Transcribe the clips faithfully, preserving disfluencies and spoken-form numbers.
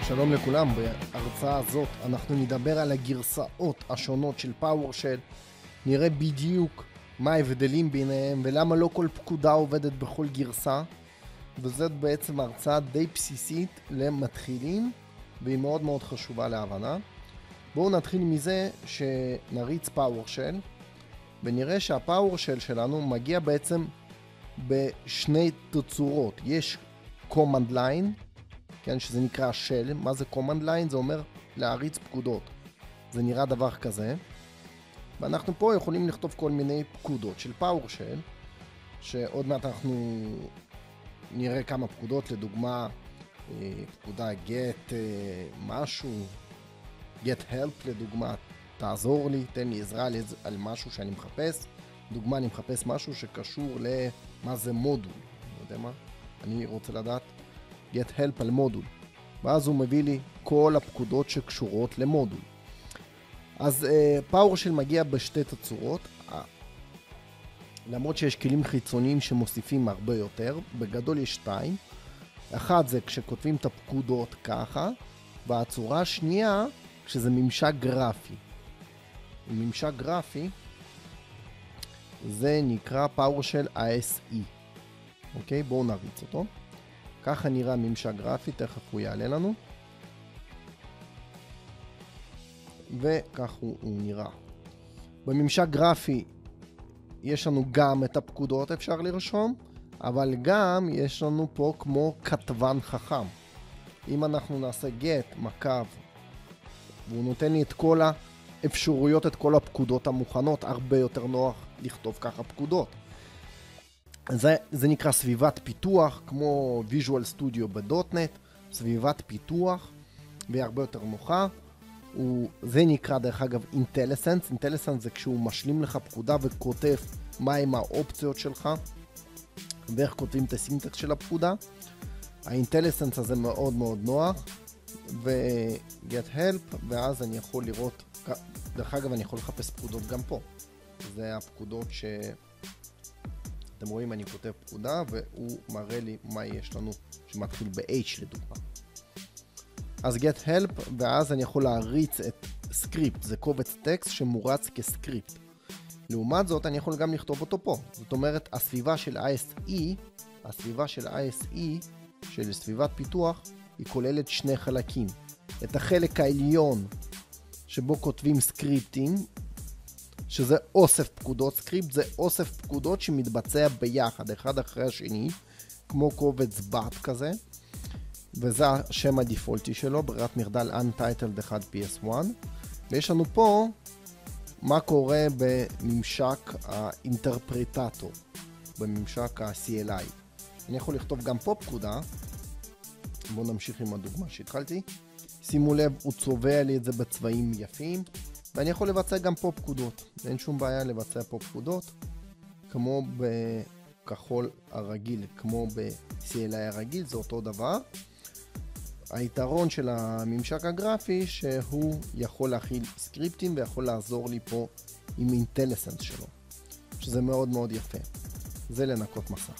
שלום לכולם, בהרצאה הזאת אנחנו נדבר על הגרסאות השונות של PowerShell, נראה בדיוק מה ההבדלים ביניהם ולמה לא כל פקודה עובדת בכל גרסה, וזאת בעצם הרצאה די בסיסית למתחילים והיא מאוד מאוד חשובה להבנה. בואו נתחיל מזה שנריץ PowerShell ונראה שה-PowerShell שלנו מגיע בעצם בשני תצורות. יש Command Line, כן, שזה נקרא shell. מה זה command line? זה אומר להריץ פקודות. זה נראה דבר כזה. ואנחנו פה יכולים לכתוב כל מיני פקודות של PowerShell, שעוד מעט אנחנו נראה כמה פקודות, לדוגמה, פקודה get משהו, get help לדוגמה, תעזור לי, תן לי עזרה על משהו שאני מחפש. דוגמה, אני מחפש משהו שקשור למה זה מודול. אני יודע מה? אני רוצה לדעת get help על מודול, ואז הוא מביא לי כל הפקודות שקשורות למודול. אז uh, PowerShell מגיע בשתי תצורות, uh, למרות שיש כלים חיצוניים שמוסיפים הרבה יותר. בגדול יש שתיים. אחד זה כשכותבים את הפקודות ככה, והצורה השנייה כשזה ממשק גרפי. ממשק גרפי זה נקרא PowerShell איי אס אי. אוקיי, בואו נריץ אותו. ככה נראה ממשק גרפי, תכף הוא יעלה לנו. וכך הוא, הוא נראה. בממשק גרפי יש לנו גם את הפקודות אפשר לרשום, אבל גם יש לנו פה כמו כתבן חכם. אם אנחנו נעשה get מקו, והוא נותן לי את כל האפשרויות, את כל הפקודות המוכנות, הרבה יותר נוח לכתוב ככה פקודות. זה, זה נקרא סביבת פיתוח, כמו Visual Studio ב-דוט נט, סביבת פיתוח, והיא הרבה יותר נוחה. הוא, זה נקרא דרך אגב IntelliSense. IntelliSense זה כשהוא משלים לך פקודה וכותב מהם האופציות שלך, ואיך כותבים את הסינטקס של הפקודה. ה-IntelliSense הזה מאוד מאוד נוח, ו-Get Help, ואז אני יכול לראות, דרך אגב אני יכול לחפש פקודות גם פה. זה הפקודות ש... אתם רואים, אני כותב פקודה והוא מראה לי מה יש לנו שמתחיל ב-H לדוגמה. אז get help, ואז אני יכול להריץ את סקריפט. זה קובץ טקסט שמורץ כסקריפט. לעומת זאת, אני יכול גם לכתוב אותו פה. זאת אומרת, הסביבה של איי אס אי, הסביבה של איי אס אי, של סביבת פיתוח, היא כוללת שני חלקים. את החלק העליון, שבו כותבים סקריפטים, שזה אוסף פקודות. סקריפט זה אוסף פקודות שמתבצע ביחד, אחד אחרי השני, כמו קובץ בת כזה, וזה השם הדיפולטי שלו, ברירת מחדל Untitled אחד פי אס אחת, ויש לנו פה מה קורה בממשק האינטרפרטטור, בממשק ה-סי אל איי. אני יכול לכתוב גם פה פקודה, בואו נמשיך עם הדוגמה שהתחלתי. שימו לב, הוא צובע לי את זה בצבעים יפים, ואני יכול לבצע גם פה פקודות. אין שום בעיה לבצע פה פקודות, כמו בכחול הרגיל, כמו ב-סי אל איי הרגיל, זה אותו דבר. היתרון של הממשק הגרפי שהוא יכול להכיל סקריפטים ויכול לעזור לי פה עם IntelliSense שלו, שזה מאוד מאוד יפה. זה לנקות מסך.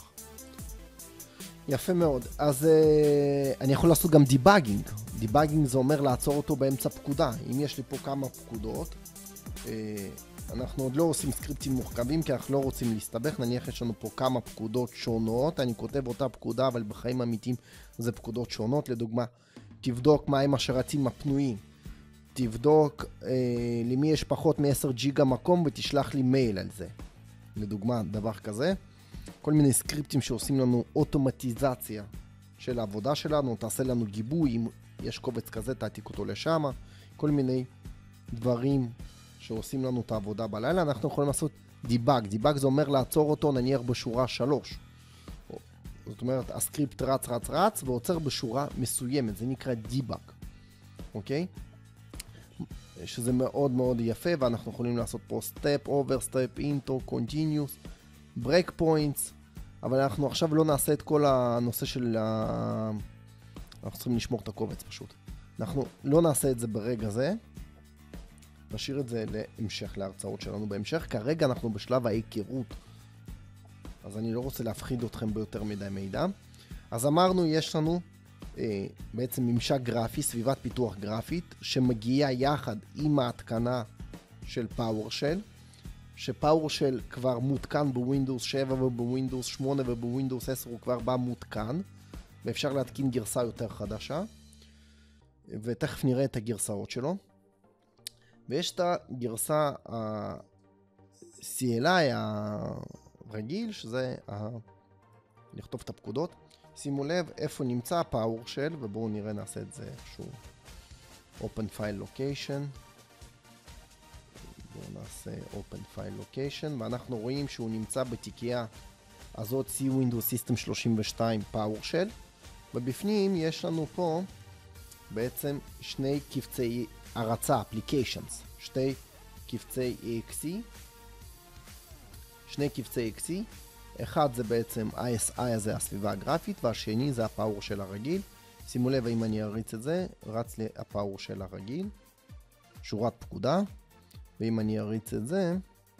יפה מאוד. אז uh, אני יכול לעשות גם דיבאגינג. דיבאגינג זה אומר לעצור אותו באמצע פקודה. אם יש לי פה כמה פקודות, uh, אנחנו עוד לא עושים סקריפטים מורכבים כי אנחנו לא רוצים להסתבך. נניח יש לנו פה כמה פקודות שונות, אני כותב אותה פקודה אבל בחיים אמיתיים זה פקודות שונות. לדוגמה, תבדוק מהם השרתים הפנויים, תבדוק uh, למי יש פחות מ-עשרה ג'יגה מקום ותשלח לי מייל על זה, לדוגמה, דבר כזה. כל מיני סקריפטים שעושים לנו אוטומטיזציה של העבודה שלנו, תעשה לנו גיבוי, אם יש קובץ כזה תעתיק אותו לשם, כל מיני דברים שעושים לנו את העבודה בלילה. אנחנו יכולים לעשות דיבאג. דיבאג זה אומר לעצור אותו נניח בשורה שלוש. זאת אומרת, הסקריפט רץ רץ רץ ועוצר בשורה מסוימת, זה נקרא דיבאג. אוקיי? שזה מאוד מאוד יפה, ואנחנו יכולים לעשות פה step over, step into, continuous, break points, אבל אנחנו עכשיו לא נעשה את כל הנושא של ה... אנחנו צריכים לשמור את הקובץ פשוט. אנחנו לא נעשה את זה ברגע זה, נשאיר את זה להמשך, להרצאות שלנו בהמשך. כרגע אנחנו בשלב ההיכרות, אז אני לא רוצה להפחיד אתכם ביותר מדי מידע. אז אמרנו, יש לנו אה, בעצם ממשק גרפי, סביבת פיתוח גרפית, שמגיעה יחד עם ההתקנה של PowerShell, שPowerShell כבר מותקן בווינדוס שבע ובווינדוס שמונה ובווינדוס עשר הוא כבר בא מותקן, ואפשר להתקין גרסה יותר חדשה, ותכף נראה את הגרסאות שלו. ויש את הגרסה ה-סי אל איי הרגיל, שזה ה... לכתוב את הפקודות. שימו לב איפה נמצא PowerShell, ובואו נראה, נעשה את זה איכשהו. Open File Location. בואו נעשה Open File Location, ואנחנו רואים שהוא נמצא בתיקייה הזאת C Windows System שלושים ושתיים PowerShell, ובפנים יש לנו פה בעצם שני קבצי הרצה, Applications, שתי קבצי exe, שני קבצי exe, אחד זה בעצם איי אס איי הזה, הסביבה הגרפית, והשני זה ה-PowerShell הרגיל. שימו לב, אם אני אריץ את זה, רץ לי ה-PowerShell הרגיל, שורת פקודה, ואם אני אריץ את זה,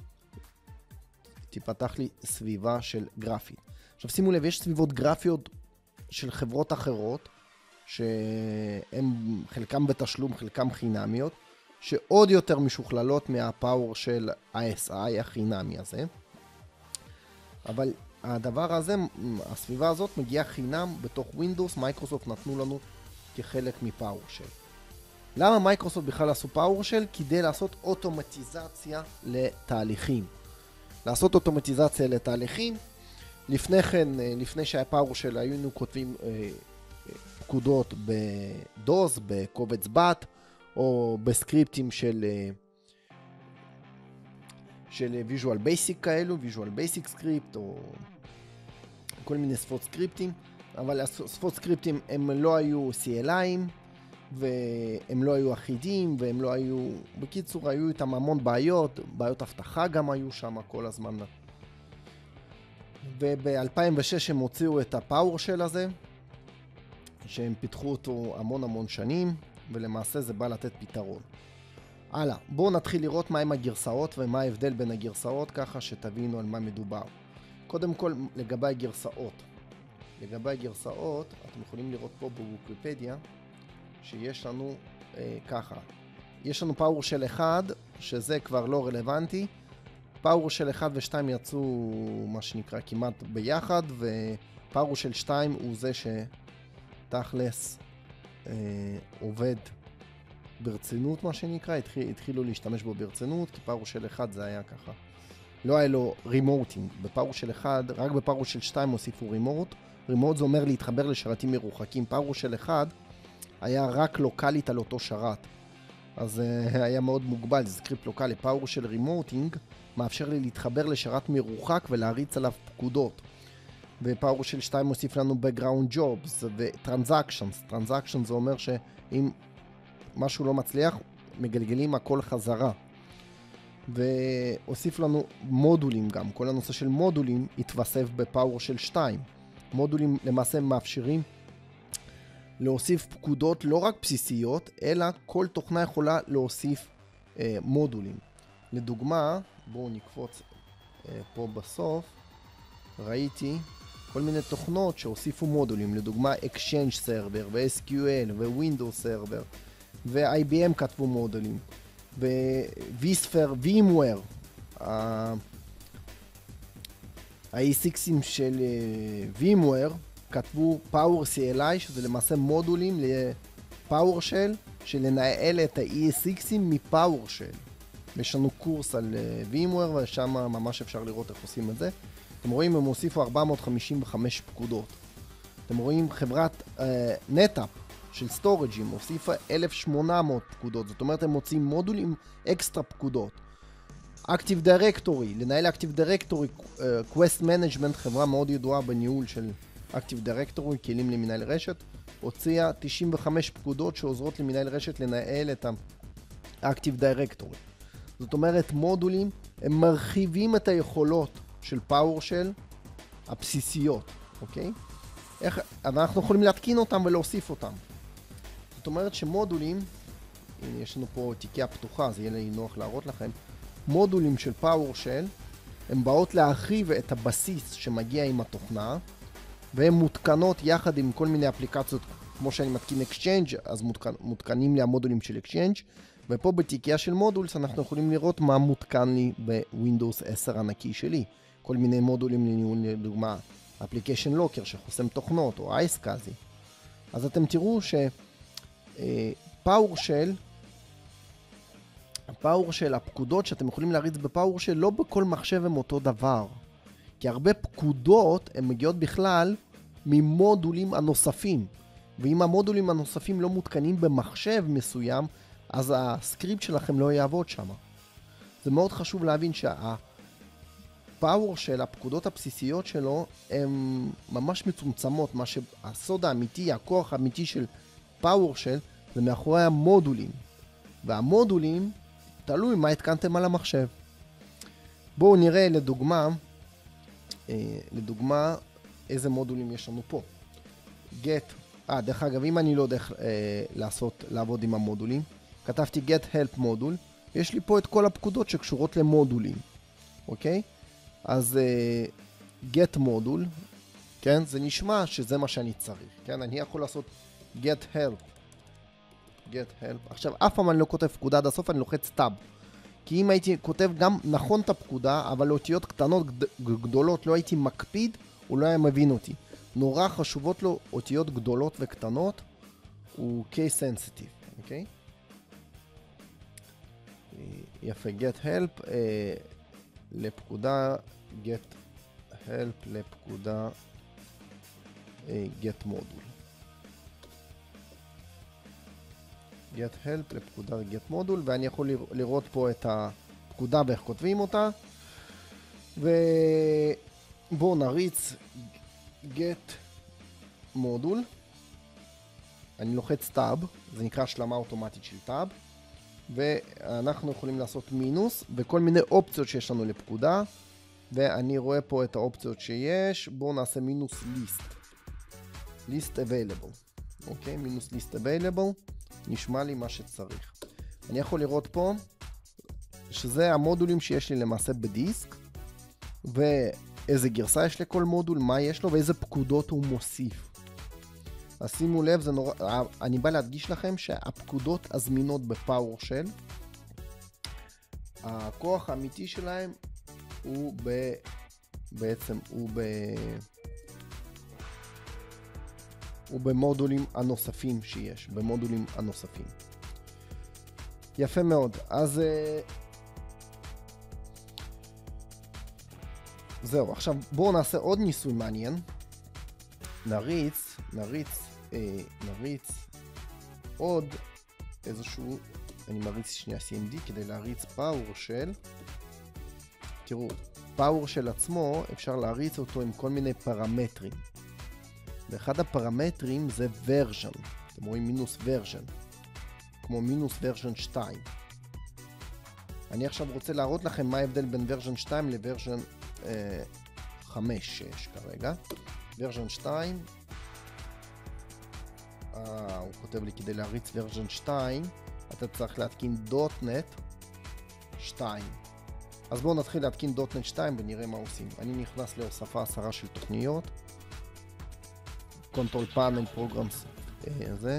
תפתח לי סביבה של גרפית. עכשיו שימו לב, יש סביבות גרפיות של חברות אחרות, שהן חלקם בתשלום, חלקם חינמיות, שעוד יותר משוכללות מה-PowerShell איי אס איי החינמי הזה. אבל הדבר הזה, הסביבה הזאת מגיעה חינם בתוך Windows, מייקרוסופט נתנו לנו כחלק מ-PowerShell. למה מייקרוסופט בכלל עשו PowerShell? כדי לעשות אוטומטיזציה לתהליכים. לעשות אוטומטיזציה לתהליכים. לפני כן, לפני שהיה PowerShell, היינו כותבים אה, פקודות בדוס, בקובץ בת, או בסקריפטים של, אה, של Visual Basic כאלו, Visual Basic Script, או כל מיני שפות סקריפטים. אבל השפות סקריפטים הם לא היו סי אל איי-ים, והם לא היו אחידים, והם לא היו... בקיצור, היו איתם המון בעיות, בעיות הבטחה גם היו שם כל הזמן. וב-אלפיים ושש הם הוציאו את ה-PowerShell הזה, שהם פיתחו אותו המון המון שנים, ולמעשה זה בא לתת פתרון. הלאה, בואו נתחיל לראות מהם הגרסאות ומה ההבדל בין הגרסאות, ככה שתבינו על מה מדובר. קודם כל, לגבי הגרסאות. לגבי הגרסאות, אתם יכולים לראות פה בוויקיפדיה, שיש לנו אה, ככה, יש לנו PowerShell אחד, שזה כבר לא רלוונטי, PowerShell אחד ו-שתיים יצאו מה שנקרא כמעט ביחד, ו-PowerShell שתיים הוא זה שתכלס אה, עובד ברצינות מה שנקרא, התחיל, התחילו להשתמש בו ברצינות, כי PowerShell אחד זה היה ככה, לא היה לו רימוטינג, בפאורשל אחד, רק בפאורשל שתיים הוסיפו רימוט, רימוט זה אומר להתחבר לשרתים מרוחקים, PowerShell אחד היה רק לוקלית על אותו שרת, אז uh, היה מאוד מוגבל, זה סקריפט לוקלי. PowerShell רימוטינג מאפשר לי להתחבר לשרת מרוחק ולהריץ עליו פקודות, ו-PowerShell שתיים מוסיף לנו background jobs ו-transactions. transactions זה אומר שאם משהו לא מצליח מגלגלים הכל חזרה, והוסיף לנו מודולים גם, כל הנושא של מודולים התווסף ב-PowerShell שתיים. מודולים למעשה מאפשרים להוסיף פקודות לא רק בסיסיות, אלא כל תוכנה יכולה להוסיף אה, מודולים. לדוגמה, בואו נקפוץ אה, פה בסוף, ראיתי כל מיני תוכנות שהוסיפו מודולים, לדוגמה Exchange Server ו-אס קיו אל ו-Windows Server ו-איי בי אם כתבו מודולים ו-vSphere, VMware, ה-אי סיקס של uh, VMware כתבו Power סי אל איי, שזה למעשה מודולים ל-PowerShell שלנהל את ה-אי סיקס מ-PowerShell. יש לנו קורס על uh, VMware ושם ממש אפשר לראות איך עושים את זה. אתם רואים, הם הוסיפו ארבע מאות חמישים וחמש פקודות. אתם רואים, חברת uh, NetApp של סטורג'ים הוסיפה אלף שמונה מאות פקודות, זאת אומרת הם מוצאים מודולים אקסטרה פקודות. Active Directory, לנהל Active Directory, uh, Quest Management, חברה מאוד ידועה בניהול של Active Directory, כלים למנהל רשת, הוציאה תשעים וחמש פקודות שעוזרות למנהל רשת לנהל את ה-Active Directory. זאת אומרת, מודולים הם מרחיבים את היכולות של PowerShell הבסיסיות, אוקיי? איך, אנחנו יכולים להתקין אותם ולהוסיף אותם. זאת אומרת שמודולים, הנה יש לנו פה תיקייה פתוחה, אז יהיה לי נוח להראות לכם, מודולים של PowerShell, הם באות להרחיב את הבסיס שמגיע עם התוכנה, והן מותקנות יחד עם כל מיני אפליקציות כמו שאני מתקין Exchange, אז מותקנ, מותקנים לי המודולים של Exchange, ופה בתיקייה של מודולס אנחנו יכולים לראות מה מותקן לי בווינדוס עשר הנקי שלי. כל מיני מודולים לניהול, לדוגמה, Application Locker שחוסם תוכנות, או iSCSI. אז אתם תראו ש... PowerShell, PowerShell, הפקודות שאתם יכולים להריץ ב-PowerShell, לא בכל מחשב הם אותו דבר. כי הרבה פקודות הן מגיעות בכלל ממודולים הנוספים. ואם המודולים הנוספים לא מותקנים במחשב מסוים, אז הסקריפט שלכם לא יעבוד שם. זה מאוד חשוב להבין שה-PowerShell, הפקודות הבסיסיות שלו, הן ממש מצומצמות. מה שהסוד האמיתי, הכוח האמיתי של PowerShell, זה מאחורי המודולים. והמודולים תלוי מה התקנתם על המחשב. בואו נראה לדוגמה, אה, לדוגמה, איזה מודולים יש לנו פה. get, אה, דרך אגב, אם אני לא יודע אה, לעשות, לעבוד עם המודולים, כתבתי get help מודול, יש לי פה את כל הפקודות שקשורות למודולים, אוקיי? אז אה, get מודול, כן? זה נשמע שזה מה שאני צריך, כן? אני יכול לעשות get help, get help. עכשיו, אף פעם אני לא כותב פקודה עד הסוף, אני לוחץ tab. כי אם הייתי כותב גם נכון את הפקודה, אבל אותיות קטנות גדולות לא הייתי מקפיד, הוא לא היה מבין אותי. נורא חשובות לו אותיות גדולות וקטנות, הוא case sensitive, אוקיי? יפה, get help אה, לפקודה, get help לפקודה אה, get module. get help לפקודה get module, ואני יכול לראות פה את הפקודה ואיך כותבים אותה. ובואו נריץ get module. אני לוחץ tab, זה נקרא השלמה אוטומטית של tab. ואנחנו יכולים לעשות מינוס וכל מיני אופציות שיש לנו לפקודה. ואני רואה פה את האופציות שיש. בואו נעשה מינוס list. list available. אוקיי, מינוס list available. נשמע לי מה שצריך. אני יכול לראות פה שזה המודולים שיש לי למעשה בדיסק, ואיזה גרסה יש לכל מודול, מה יש לו ואיזה פקודות הוא מוסיף. אז שימו לב, זה נורא, אני בא להדגיש לכם שהפקודות הזמינות בפאורשל, הכוח האמיתי שלהם הוא ב... בעצם הוא ב... ובמודולים הנוספים שיש, במודולים הנוספים. יפה מאוד. אז זהו, עכשיו בואו נעשה עוד ניסוי מעניין. נריץ, נריץ, אה, נריץ עוד איזשהו, אני מריץ שנייה סי אם די כדי להריץ PowerShell. תראו, PowerShell עצמו אפשר להריץ אותו עם כל מיני פרמטרים. ואחד הפרמטרים זה version. אתם רואים מינוס version. כמו מינוס version שתיים. אני עכשיו רוצה להראות לכם מה ההבדל בין version שתיים ל-version אה, חמש שש כרגע. version שתיים. אה, הוא כותב לי כדי להריץ version שתיים, אתה צריך להתקין דוט-נט שתיים. אז בואו נתחיל להתקין דוט-נט שתיים ונראה מה עושים. אני נכנס להוספה עשרה של תוכניות. Control Panel Programs, זה.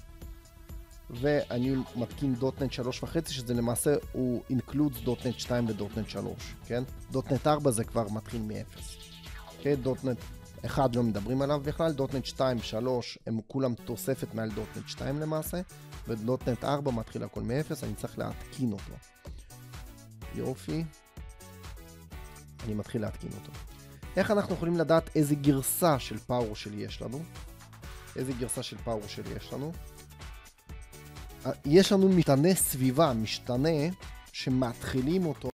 ואני מתקין דוט-נט שלוש וחצי, שזה למעשה הוא includes דוט-נט שתיים ודוט-נט שלוש, כן? דוט-נט ארבע זה כבר מתחיל מ-אפס. אוקיי, דוט-נט אחד לא מדברים עליו בכלל, דוט-נט שתיים, שלוש, הם כולם תוספת מעל דוט-נט שתיים למעשה, ודוט-נט ארבע מתחיל הכל מ-אפס, אני צריך להתקין אותו. יופי. אני מתחיל להתקין אותו. איך אנחנו יכולים לדעת איזה גרסה של PowerShell יש לנו? איזה גרסה של PowerShell יש לנו? יש לנו משתנה סביבה, משתנה שמתחילים אותו